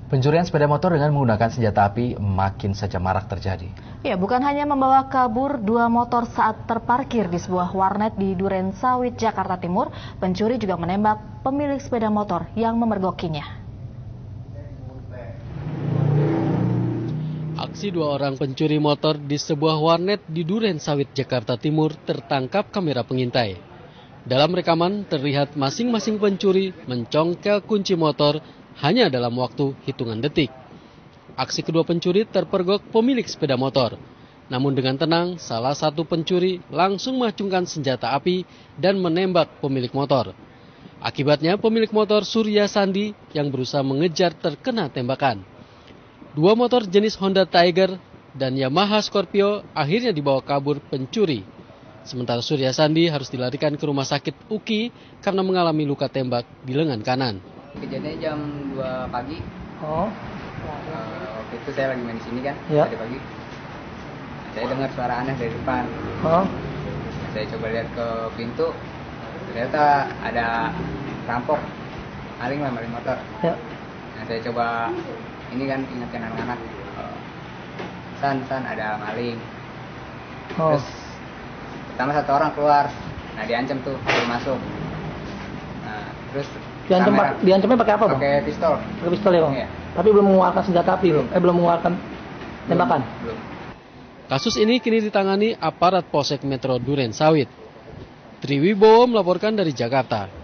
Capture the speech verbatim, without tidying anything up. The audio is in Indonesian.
Pencurian sepeda motor dengan menggunakan senjata api makin saja marak terjadi. Ya, bukan hanya membawa kabur dua motor saat terparkir di sebuah warnet di Duren Sawit, Jakarta Timur, pencuri juga menembak pemilik sepeda motor yang memergokinya. Aksi dua orang pencuri motor di sebuah warnet di Duren Sawit, Jakarta Timur tertangkap kamera pengintai. Dalam rekaman terlihat masing-masing pencuri mencongkel kunci motor hanya dalam waktu hitungan detik. Aksi kedua pencuri terpergok pemilik sepeda motor. Namun dengan tenang, salah satu pencuri langsung mengacungkan senjata api dan menembak pemilik motor. Akibatnya pemilik motor Surya Sandi yang berusaha mengejar terkena tembakan. Dua motor jenis Honda Tiger dan Yamaha Scorpio akhirnya dibawa kabur pencuri. Sementara Surya Sandi harus dilarikan ke rumah sakit U K I karena mengalami luka tembak di lengan kanan. Kejadiannya jam dua pagi. Oh. Uh, waktu itu saya lagi main di sini kan, ya. Tadi pagi. Saya dengar suara aneh dari depan. Oh. Saya coba lihat ke pintu, ternyata ada rampok, maling lah, maling motor. Ya. Nah, saya coba ini kan ingatkan anak-anak, uh, san san ada maling. Oh. Terus pertama satu orang keluar, nah diancam tuh belum masuk. Nah terus diancam pak, diancamnya pakai apa bang? Pakai pistol. Pakai pistol ya bang? Iya. Tapi belum mengeluarkan senjata api belum? Eh belum mengeluarkan tembakan? Belum. Kasus ini kini ditangani aparat Polsek Metro Duren Sawit. Triwibowo melaporkan dari Jakarta.